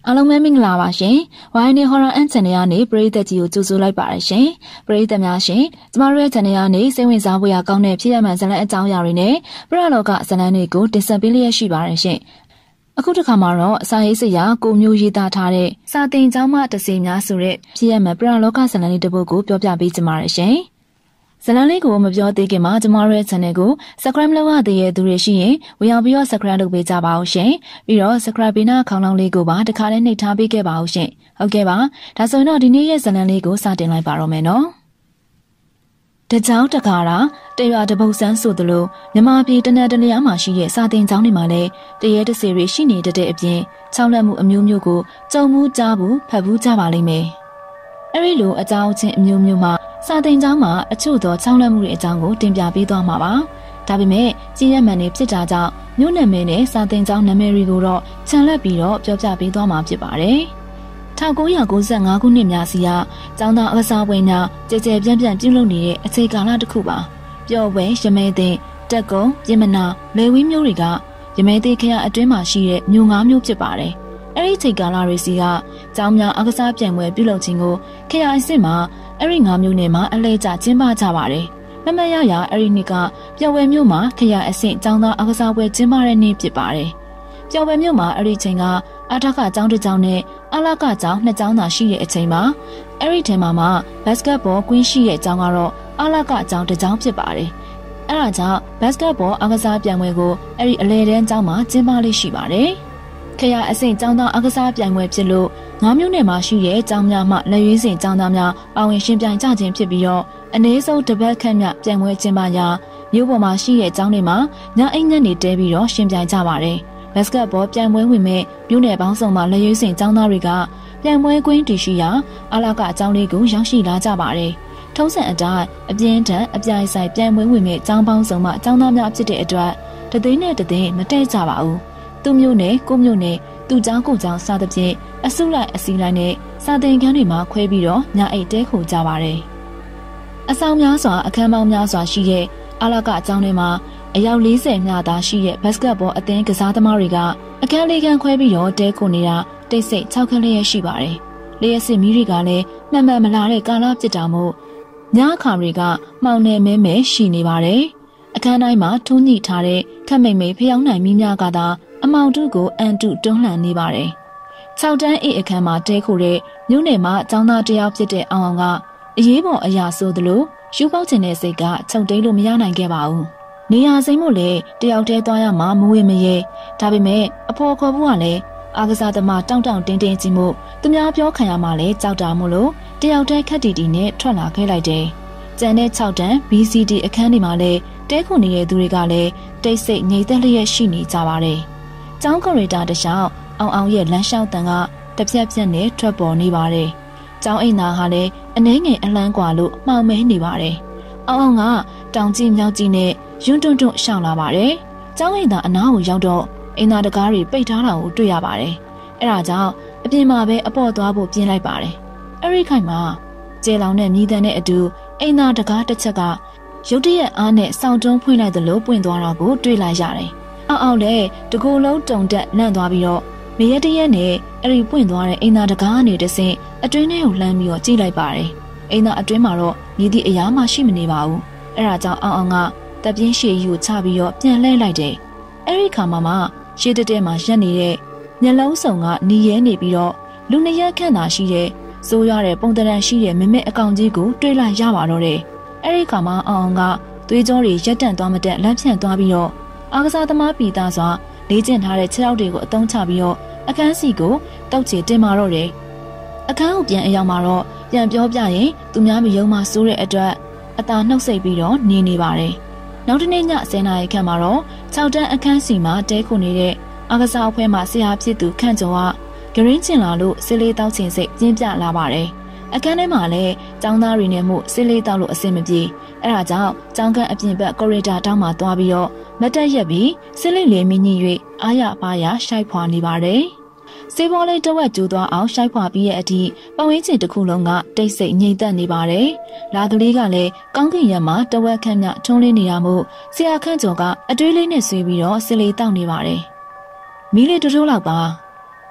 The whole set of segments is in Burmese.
အားလုံးပဲမင်္ဂလာပါရှင်။ YNN Horror and Channel ကနေပရိသတ်ကြီးကိုကြိုဆိုလိုက်ပါရရှင်။ပရိသတ်များရှင်ကျမတို့ရဲ့ Channel ကနေစိတ်ဝင်စားဖို့ရကောင်းတဲ့ဖြစ်ရမှန်ဇာတ်လမ်းအကြောင်းအရာတွေနဲ့ပရိလောကဇာတ်လမ်းတွေကိုတင်ဆက်ပေးလျက်ရှိပါရရှင်။အခုတစ်ခါမှာတော့စာရေးဆရာကိုမျိုးရေးသားထားတဲ့စာသင်ကျောင်းမှတစေများဆိုတဲ့ဖြစ်ရမှန်ပရိလောကဇာတ်လမ်းလေးတစ်ပုဒ်ကိုပြောပြပေးကြပါရရှင်။ဇာတ်လမ်းလေးကိုမပြောသေးခင်မှာကျမတို့ရဲ့ channel ကို subscribe လုပ်ရသေးတဲ့သူတွေရှိရင်ဝင်ရောက်ပြီးတော့ subscribe လုပ်ပေးကြပါဦးရှင်။ပြီးတော့ subscribe ပေးနာခေါင်းလောင်းလေးကိုပါတစ်ခါလေးနှိပ်ထားပေးခဲ့ပါဦးရှင်။ဟုတ်ကဲ့ပါ။ဒါဆိုရင်တော့ဒီနေ့ရဲ့ဇာတ်လမ်းလေးကိုစတင်လိုက်ပါတော့မယ်နော်။တကြောင်တကားတာတရွာတပုတ်ဆန်းဆိုသလိုမြမပြည်တနက်တလျားမှာရှိတဲ့စာသင်ကျောင်းတွေမှာလည်းတရေတစေတွေရှိနေတဲ့အပြင်ချောင်းလက်မှုအမျိုးမျိုးကိုကြုံမှုကြားဘူးဖတ်ဘူးကြပါလိမ့်မယ်။အဲဒီလိုအကြောင်းချင်းအမျိုးမျိုးမှာစာသင်ကျောင်းမှာအချို့သောချောင်းလက်မှုတွေအကြောင်းကိုတင်ပြပေးသွားမှာပါ။ဒါပေမဲ့ကြီးရမှန်နေဖြစ်တာကြောင့်မြို့နယ်မဲနဲ့စာသင်ကျောင်းနာမည်တွေကိုတော့ခြံလက်ပြီးတော့ပြောပြပေးသွားမှာဖြစ်ပါတယ်။1995ခုနှစ်များစီကကျောင်းသားအကစားပွဲများကြဲကြဲပြန့်ပြန့်ပြုလုပ်နေတဲ့အချိန်ကာလတစ်ခုပါ။ပျော်ပွဲရမဲသိန်းတက်ကုန်းပြင်မနာလေဝီးမျိုးတွေကရမဲသိန်းခရအတွင်းမှာရှိတဲ့မြို့၅မျိုးဖြစ်ပါတယ်။အဲဒီချိန်ကာလတွေစီကကျောင်းများအကစားပြိုင်ပွဲပြုလုပ်ခြင်းကိုခရအစ်စ်မှာအဲ့ဒီ၅မျိုးနဲ့မှအလဲကျကျင်းပကြပါတယ်။မမရရအဲ့ဒီနေ့ကပျော်ဝဲမြို့မှာခရအဆင့်ကျောင်းသားအကစားပွဲကျင်းပတဲ့နေ့ဖြစ်ပါတယ်။ပျော်ဝဲမြို့မှာအဲ့ဒီချိန်ကအထကကျောင်းတစ်ကျောင်းနဲ့အလကကျောင်းနှစ်ကျောင်းသာရှိတဲ့အချိန်မှာအဲ့ဒီထဲမှာဘတ်စကတ်ဘောကွင်းရှိတဲ့ကျောင်းကတော့အလကကျောင်းတစ်ကျောင်းဖြစ်ပါတယ်။အဲ့ဒါကြောင့်ဘတ်စကတ်ဘောအကစားပြိုင်ပွဲကိုအဲ့ဒီအလဲတန်းကျောင်းမှာကျင်းပလေးရှိပါတယ်။ခရအဆင့်ကျောင်းသားအကစားပြိုင်ပွဲဖြစ်လို့၅မျိုးနယ်မှာရှိတဲ့ကျောင်းများမှလက်ရွေးစင်ကျောင်းသားများပါဝင်ရှင်ပြိုင်ကြခြင်းဖြစ်ပြီးတော့အနည်းဆုံးတစ်ပတ်ခန့်မြပြိုင်ပွဲကျင်းပရာမြို့ပေါ်မှာရှိတဲ့ကျောင်းတွေမှာညအိမ်ညက်နေတဲပြီးတော့ရှင်ပြိုင်ကြပါတယ်။ဘတ်စကတ်ဘောပြိုင်ပွဲဝင်မဲ့မြို့နယ်ပေါင်းစုံမှာလက်ရွေးစင်ကျောင်းသားတွေကပြိုင်ပွဲကွင်းတည်ရှိရာအလကအကျောင်းလေးကိုရောက်ရှိလာကြပါတယ်။ထုံးစံအတိုင်းအပြင်းထန်အပြိုင်ဆိုင်ပြိုင်ပွဲဝင်မဲ့ကျောင်းပေါင်းစုံမှာကျောင်းသားများဖြစ်တဲ့အတွက်တသိန်းနဲ့တသိန်းမတည့်ကြပါဘူး။သူမျိုးနဲ့ကိုမျိုးနဲ့သူเจ้าကိုเจ้าစသဖြင့်အစုလိုက်အစည်းလိုက်နဲ့စာသင်ခန်းတွေမှာခွဲပြီးတော့ညအိတ်တဲခိုကြပါတယ်။အဆောင်များစွာအခန်းပေါင်းများစွာရှိတဲ့အလကအကျောင်းတွေမှာအယောက်40မြသာရှိတဲ့ဘတ်စကတ်ဘောအသင်းကစားသမားတွေကအခန်းလေးခန်းခွဲပြီးတော့တဲခိုနေတာတိတ်ဆိတ်6ခန်းလေးရရှိပါတယ်။လျှက်စစ်မီးတွေကလည်းမှန်မှန်မလာတဲ့ကာလဖြစ်တာမို့ညအခါတွေကမှောင်နေမဲမဲရှိနေပါတယ်။အခန်းတိုင်းမှာထုံးညှိထားတဲ့ခက်မိတ်မိတ်ဖျောင်းနိုင်မီးများကသာအမောင်တုကိုအန်တုတွန်းလှန်နေပါတယ်။6တန်းအိတ်အခန်းမှာတဲခိုတဲ့မြို့နယ်မှာကျောင်းသားတယောက်ဖြစ်တဲ့အောင်အောင်ကအရေးပေါ်အရာဆိုသလိုရှူပေါက်ခြင်းတဲ့စိတ်ကချုပ်တိတ်လို့မရနိုင်ခဲ့ပါဘူး။နေရာစိမ့်မို့လေတယောက်တည်းသွားရမှာမဝေမရဲဒါပေမဲ့အဖော်ခေါ်ဖို့ကလည်းအာကစားသမားတောင့်တောင့်တင်းတင်းကြီးမို့သူများပြောခံရမှလည်းကြောက်တာမို့လို့တယောက်တည်းခက်တီတီနဲ့ထွက်လာခဲ့လိုက်တယ်။ကျန်တဲ့6တန်း BCD အခန်းတွေမှာလည်းတဲခုနေတဲ့သူတွေကလည်းတိတ်ဆိတ်ငြိမ်သက်လျက်ရှိနေကြပါတယ်။ကျောင်းကော်ရီတာတလျှောက်အောင်အောင်ရဲ့လမ်းလျှောက်တန်ကတပြက်ပြက်နဲ့ထွက်ပေါ်နေပါတယ်။ကျောင်းအိမ်သားဟာလည်းအနှဲငယ်အလန်းကွာလို့မှောင်မဲနေပါတယ်။အောင်အောင်ကတောင်ကြီးမြောက်ကြီးနဲ့ယွန်းတွန့်တွန့်ရှောင်လာပါတယ်။ကျောင်းအိမ်သားအနားကိုရောက်တော့အိမ်သားတကားတွေပိတ်ထားတာကိုတွေ့ရပါတယ်။အဲဒါကြောင့်အပြင်မှာပဲအပေါ့သွားဖို့ပြင်လိုက်ပါတယ်။အဲဒီခိုင်မှာကျဲလောင်တဲ့မြည်တမ်းတဲ့အတူအိမ်သားတကားတစ်ချက်ကရုတ်တရက်အားနဲ့စောင့်တုံးဖွင့်လိုက်သလိုပွင့်သွားတာကိုတွေ့လိုက်ရတယ်။အောက်လေတကူလုံးတုံတက်လန့်သွားပြီးတော့မရတရက်နဲ့အဲ့ဒီပွင့်သွားတဲ့အိမ်သားတကားကနေတဆင့်အတွင်းထဲကိုလှမ်းပြီးတော့ကြည့်လိုက်ပါတယ်။အိမ်သားအတွင်းမှာတော့မြည်သည့်အရာမှရှိမနေပါဘူး။အဲ့ဒါကြောင့်အောင်ကတပ်ပြင်းရှည်ယူချပြီးတော့ပြန်လှည့်လိုက်တယ်။အဲ့ဒီခါမှရှေ့တက်မှာရက်နေတဲ့မျက်လုံးစုံကနီးရဲနေပြီးတော့လူနှစ်ရက်ခန့်သာရှိတဲ့စိုးရတဲ့ပုံတရံရှိတဲ့မမက်အကောင်ကြီးကိုတွေ့လိုက်ရပါတော့တယ်။အဲ့ဒီခါမှအောင်ကသွေးကြောတွေရက်တန့်သွားမတက်လက်ဖြန့်သွားပြီးတော့အာကစားသမားပီတာစွာလေ့ကျင့်ထားတဲ့ခြေထောက်တွေကိုအသုံးချပြီးတော့အခန်းစီကိုတောက်ချေတင်မာတော့တယ်။အခန်းကိုပြန်အရောက်မှာတော့ပြန်ပြောပြရင်သူများမယုံမှစိုးတဲ့အတွက်အသာနှုတ်ဆက်ပြီးတော့နေပါတယ်။နောက်တစ်နေ့ည10:00နာရီခန့်မှာတော့6တန်းအခန်းစီမှာတဲခုနေတဲ့အာကစားအဖွဲ့မှဆရာဖြစ်သူခန့်ကျော်ကဂရင်းချင်လာလို့ဆေးလေးတောက်ချင်စိတ်ပြင်းပြလာပါတယ်။အခန်းထဲမှာလည်းကျောင်းသားတွေနဲ့မှုဆေးလေးတောက်လို့အဆင်မပြေ။အဲဒါကြောင့်ကျောင်းခန်းအပြင်ဘက်ကော်ရီဒါတောင်းမှာသွားပြီးတော့မတ်တက်ရက်ပြီးဆေးလေးလေးမြင့်ညှိ၍အားရပါရရှိုက်ဖွာနေပါတယ်။ဆေးဘောလေးတဝက်ကျိုးသွားအောင်ရှိုက်ဖွာပြီးတဲ့အထိပဝင်းချင်တစ်ခုလုံးကတိတ်ဆိတ်ငြိမ်သက်နေပါတယ်။လာကလေးကလည်းကောင်းကင်ရက်မှာတဝက်ခန့်မြထုံးလင်းနေရမှုဆရာခန့်ကျော်ကအတွေးလေးနဲ့ဆွေးပြီးတော့ဆေးလေးတောက်နေပါတယ်။မီးလေးတိုးတိုးလောက်ပါ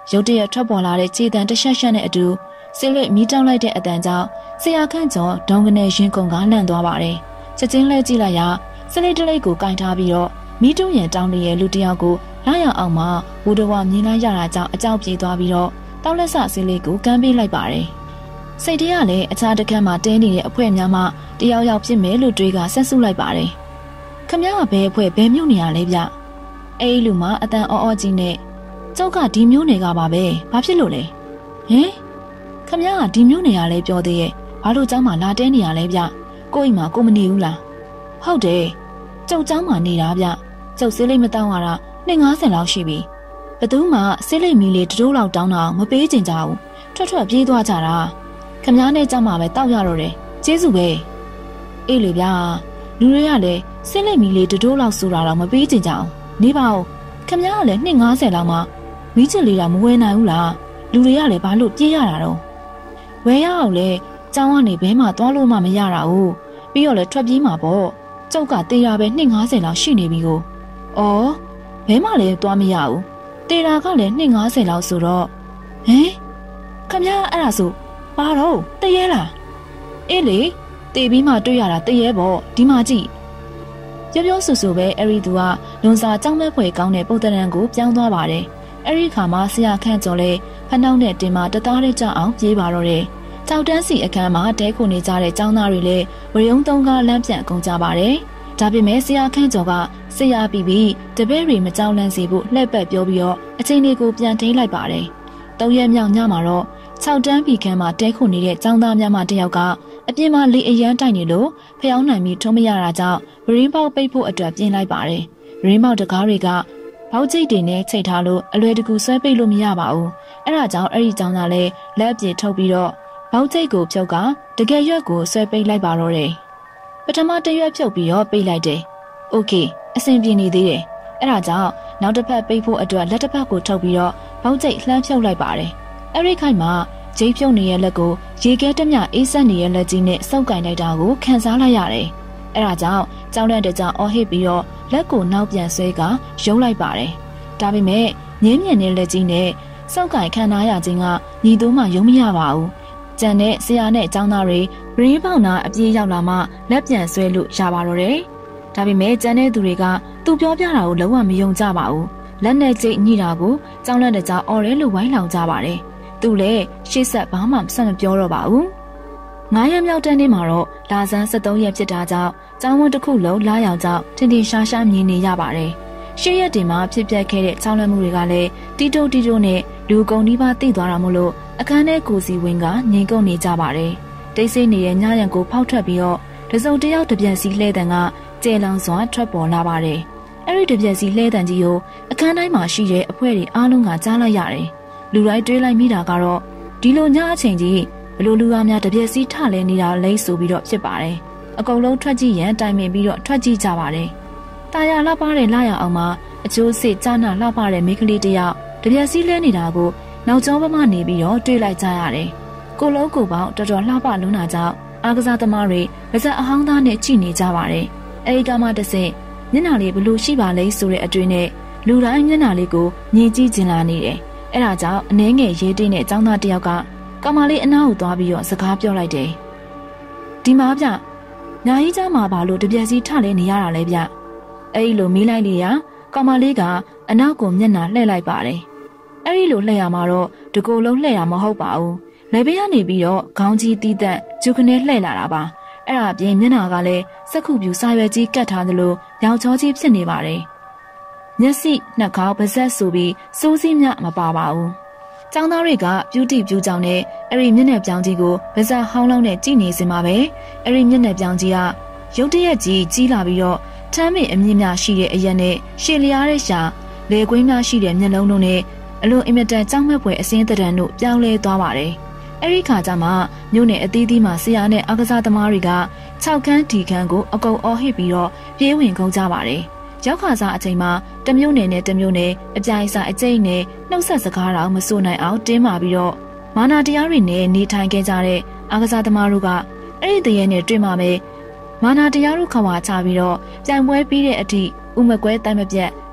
ရုတ်တရက်ထွက်ပေါ်လာတဲ့ခြေတံတစ်ရှက်ရှက်နဲ့အတူဆေးလိပ်မီးတောက်လိုက်တဲ့အတန်ကြောင့်ဆရာခန့်ကျော်ဒုံကနေရင်ကုန်ကလန့်သွားပါတယ်။ချက်ချင်းလှည့်ကြည့်လိုက်ရာဆေးလိပ်တလိပ်ကိုကင်ထားပြီးတော့မီးတုံးရင်တောင်းတရဲ့လူတယောက်ကိုလာရအောင်မှဝူတော်မြင်လိုက်ရတာကြောင့်အကြောက်ပြေးသွားပြီးတော့တောက်လက်ဆဆေးလိပ်ကိုကမ်းပေးလိုက်ပါတယ်။စိတ်ထဲကလည်းအခြားတစ်ခါမှတင်းနေတဲ့အဖွဲများမှတယောက်ယောက်ဖြစ်မယ်လို့တွေးကဆက်ဆုပ်လိုက်ပါတယ်။ခမရကဘဲအဖွဲဘဲမြို့နေရလဲဗျ။အဲ့လူမှအတန်အော်ကြီးနဲ့ကျောက်ကဒီမျိုးနယ်ကပါပဲ။ဘာဖြစ်လို့လဲ။ဟင်ခမရကဒီမျိုးနယ်ရလဲပြောသေးရဲ့။ဘာလို့เจ้าမှလာတဲနေရလဲဗျ။ကိုယ့်အိမ်မှာကိုမနေဘူးလား။ဟုတ်တယ်။ကျောက်เจ้าမှနေတာဗျ။ကျောက်ဆေးလိပ်မတောင်းရတာ250လောက်ရှိပြီ။ဘသူမှဆေးလိပ်မီလေးတိုးလောက်တောင်းတာမပေးချင်ကြဘူး။ထွက်ပြေးသွားကြတာ။ခမရနဲ့เจ้าမှပဲတောက်ရတော့တယ်။ကျေးဇူးပဲ။အေးလေဗျာ။လူတွေကလည်းဆေးလိပ်မီလေးတိုးလောက်ဆိုတာတော့မပေးချင်ကြအောင်။နေပါဦး။ခမရကလည်း250လောက်မှမီးချစ်လေးတော့မဝယ်နိုင်ဘူးလားလူတွေကလည်းဘာလို့ပြေးရတာတော့ဝယ်ရအောင်လေကျောင်းကနေဘဲမှသွားလို့မှမရတာဘူးပြီးတော့လည်းထွက်ပြေးမှာပေါ့ကျောက်ကတေးရပဲ250လောက်ရှိနေပြီကိုအော်ဘဲမှလည်းသွားမရဘူးတေးတာကလည်း250လောက်ဆိုတော့ဟင်ခမရအဲ့ဒါဆိုပါတော့တရေလားအေးလေတေးပြီးမှတွေ့ရတာတရေပေါ့ဒီမှာကြည့်ပြောဆူဆူပဲအဲ့ဒီသူကလွန်စာကြောင်းမဲ့ဖွယ်ကောင်းတဲ့ပုံသဏ္ဍာန်ကိုပြောင်းသွားပါတယ်အဲ့ဒီခါမှာဆရာခန့်ကျော်လဲဖနှောင်းနဲ့တင်မှာတသားလေးကြအောင်ပြေးပါတော့တယ်။ကြောက်တန်းစီအခန်းမှာတဲခုနေကြတဲ့ចောင်းသားတွေလည်းဝရုံသုံးကားလမ်းပြန်ကုန်ကြပါတယ်။ဒါပေမဲ့ဆရာခန့်ကျော်ကဆရာပြီးတပည့်တွေမကြောက်လန့်စေဖို့လှည့်ပတ်ပြောပြီးတော့အချိန်လေးကိုပြန်ထိန်းလိုက်ပါတယ်။၃ရက်မြောက်ညမှာတော့6တန်းပြီခန်းမှာတဲခုနေတဲ့ចောင်းသားများမှတယောက်ကအပြင်မှာလေအရန်တိုက်နေလို့ဖျောင်းနိုင်ပြီးထုံးမရတာကြောင့်ဗရင်းပေါက်ပိတ်ဖို့အတွက်ပြင်လိုက်ပါတယ်။ဗရင်းပေါက်တကားတွေကဘောက်ကျိတ်တွေနဲ့ချိန်ထားလို့အလွယ်တကူဆွဲပိတ်လို့မရပါဘူးအဲ့ဒါကြောင့်အဲ့ဒီကြောင့်သာလဲလက်အပြည့်ထုတ်ပြီးတော့ဘောက်ကျိတ်ကိုဖြုတ်ကတကယ်ရွက်ကိုဆွဲပိတ်လိုက်ပါတော့တယ်ပထမတစ်ရွက်ဖြုတ်ပြီးတော့ပိတ်လိုက်တယ်โอเคအဆင်ပြေနေသေးတယ်အဲ့ဒါကြောင့်နောက်တစ်ဖက်ပိတ်ဖို့အတွက်လက်တစ်ဖက်ကိုထုတ်ပြီးတော့ဘောက်ကျိတ်လှမ်းဖြုတ်လိုက်ပါတယ်အဲ့ဒီခိုက်မှာဂျိတ်ဖြုတ်နေတဲ့လက်ကိုရေခဲတမျှအေးဆက်နေတဲ့လက်ကြီးနဲ့စောက်ကင်လိုက်တာကိုခံစားလိုက်ရတယ်အဲ့ဒါကြောင့်ကြောင်းလန့်တဲ့ကြောင့်အော်ဟစ်ပြီးတော့လက်ကိုနောက်ပြန်ဆွဲကရုံးလိုက်ပါတယ်။ဒါပေမဲ့ငင်းမြင်တဲ့လက်ကြီးနဲ့စောက်ကင်ခံထားရခြင်းကညီတို့မှရုံးမရပါဘူး။ကျန်တဲ့ဆရာနဲ့အကြောင်းသားတွေဘရင်းပေါင်နာအပြေးရောက်လာမှလက်ပြန်ဆွဲလို့ရပါတော့တယ်။ဒါပေမဲ့ကျန်တဲ့သူတွေကသူပြောပြတာကိုလုံးဝမယုံကြပါဘူး။လက်နဲ့ကျိတ်ညှိတာကိုကြောင်းလန့်တဲ့ကြောင့်အော်ရဲလို့ဝိုင်းလောင်ကြပါတယ်။သူလည်းရှေ့ဆက်ဘာမှဆက်မပြောတော့ပါဘူး။9ရက်မြောက်တန်းနေ့မှာတော့လာဆန်း73ရက်ဖြစ်တာကြောင့်ကျောင်းဝန်းတစ်ခုလုံးလာရောက်ကြောင့်ထင်ထင်ရှားရှားမြင်နေရပါတယ်။ရှေ့ရက်တင်မှာဖြစ်ပျက်ခဲ့တဲ့ချောင်းလန့်မှုတွေကလည်းတီတိုနဲ့လူကုန်ဒီပါသိသွားတာမို့လို့အခန်းထဲကိုစီဝင်းကငြိမ်ကုန်နေကြပါတယ်။တိတ်ဆိတ်နေတဲ့ညရံကိုဖောက်ထွက်ပြီးတော့တစုံတယောက်တပြက်စီလှဲတန်ကကျဲလောင်စွာထွက်ပေါ်လာပါတယ်။အဲ့ဒီတပြက်စီလှဲတန်ကြီးကိုအခန်းတိုင်းမှာရှိတဲ့အဖွဲတွေအားလုံးကကြားလိုက်ရတယ်။လူတိုင်းတွေးလိုက်မိတာကတော့ဒီလိုညအချိန်ကြီးဘလို့လူသားများတပြက်စီထလဲနေတာလိမ့်ဆိုပြီးတော့ဖြစ်ပါတယ်။အကုန်လုံးထွက်ကြည့်ရန်တိုင်ပင်ပြီးတော့ထွက်ကြည့်ကြပါတယ်။တာယာလှပတဲ့လာရအောင်မှာအကျိုးစစ်ကြားနာလှပတဲ့မိန်းကလေးတယောက်တပြက်စီလဲနေတာကိုနောက်ကျောဘမနေပြီးတော့တွေ့လိုက်ကြရတယ်။ကိုလုံးကိုပေါင်းတော်တော်လှပလွန်းတာကြောင့်အားကစားသမားတွေပါဇက်အဟောင်းသားနဲ့ကြည့်နေကြပါတယ်။အဲဒီကမှတစ်ဆင့်မျက်နှာလေးဘလို့ရှိပါလဲဆိုတဲ့အတွေ့နဲ့လူတိုင်းမျက်နှာလေးကိုမြင်ကြည့်ကျင်လာနေတယ်။အဲဒါကြောင့်အနှဲငယ်ရေးတိနဲ့အကြောင်းသားတယောက်ကကောင်မလေးအနားကိုသွားပြီးတော့စကားပြောလိုက်တယ်။ဒီမှာဗျညာကြီးကြားမှာဘာလို့တပြက်စီထလဲနေရတာလဲဗျ။အဲဒီလိုမေးလိုက်လေရာကောင်မလေးကအနောက်ကိုမျက်နှာလှည့်လိုက်ပါတယ်။အဲဒီလိုလှည့်ရမှာတော့ဒီကိုယ်လုံးလှည့်ရမဟုတ်ပါဘူး။လေဘေးကနေပြီးတော့ခေါင်းကြီးတီးတက်ဂျုခနဲ့လှည့်လာတာပါ။အဲ့ဒါအပြင်မျက်နှာကလည်းစက္ခုပြူစာရွက်ကြီးကတ်ထားသလိုရောင်ချောကြီးဖြစ်နေပါတယ်။မျက်စိနှာခေါင်းပါးစပ်ဆိုပြီးစိုးစီးမြမပါပါဘူး။ကျောင်းသားတွေကပြူတီပြူကြောင်နဲ့အဲ့ဒီမျက်နှာပြောင်းကြီးကိုပါးစပ်ဟောင်းလောင်းနဲ့ကြည့်နေစင်ပါပဲ။အဲ့ဒီမျက်နှာပြောင်းကြီးကရုတ်တရက်ကြီးလာပြီးတော့ထမ်းမေအမြင့်များရှိတဲ့အရက်နဲ့ရှည်လျားတဲ့ရှာလေကွင်းများရှိတဲ့မျက်လုံးတို့နဲ့အလွန်အင်မတန်ကြောက်မက်ဖွယ်အစင်းတရံတို့ပြောင်းလဲသွားပါတယ်။အဲ့ဒီခါကျမှမြို့နယ်အသီးသီးမှာဆရာနဲ့အားကစားသမားတွေက6ခန်းဒီခန်းကိုအကုန်အော်ဟစ်ပြီးတော့ပြေးဝင်ကုန်ကြပါတယ်။ရောက်ခါစားအချိန်မှာတမျိုးနယ်နဲ့တမျိုးနယ်အပြိုင်စားအကျိတ်နဲ့နှုတ်ဆက်စကားတော့မဆိုနိုင်အောင်တင်းမာပြီးတော့မာနာတရားတွေနဲ့နေထိုင်ခဲ့ကြတဲ့အားကစားသမားတို့ကအဲ့ဒီတရေနဲ့တွေ့မှပဲမာနာတရားတို့ခွာချပြီးတော့ပြိုင်ပွဲပြီးတဲ့အထိဥမကွဲတိုင်းမပြတ်တ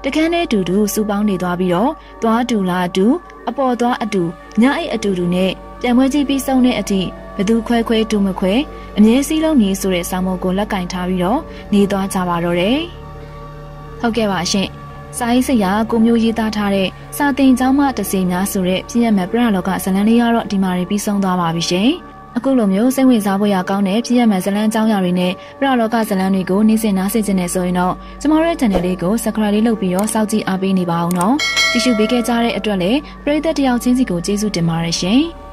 တခန်းနဲ့အတူတူစူပေါင်းနေသွားပြီးတော့သွားတူလာအတူအပေါ်သွားအတူညအိတ်အတူတူနဲ့ပြန်ပွဲကြီးပြီးဆုံးတဲ့အထိဘသူခွဲခွဲတူမခွဲအမြဲစည်းလုံးနေဆိုတဲ့ဆောင်းမုံကိုလက်ကင်ထားပြီးတော့နေသွားကြပါတော့တယ်။ဟုတ်ကဲ့ပါရှင်။စာရေးဆရာကိုမျိုးရေးသားထားတဲ့စာသင်ကျောင်းမှတစေများဆိုတဲ့ပြည့်ရမယ်ပြရလောကဇလန်းလေးကတော့ဒီမှာပြီးဆုံးသွားပါပြီရှင်။အခုလိုမျိုးစိတ်ဝင်စားဖို့ရကောင်းတဲ့ပြည့်ရမယ်ဇလန်းကျောင်းရာတွေနဲ့ပြရလောကဇလန်းတွေကိုနေ့စဉ်နားဆင်ကြနေဆိုရင်တော့ကျမတို့ရဲ့ channel လေးကို Subscribe လေးလုပ်ပြီးတော့စောင့်ကြည့်အားပေးနေပါအောင်နော်။ကြည့်ရှုပေးခဲ့ကြတဲ့အတွက်လည်းပရိသတ်တယောက်ချင်းစီကိုကျေးဇူးတင်ပါတယ်ရှင်။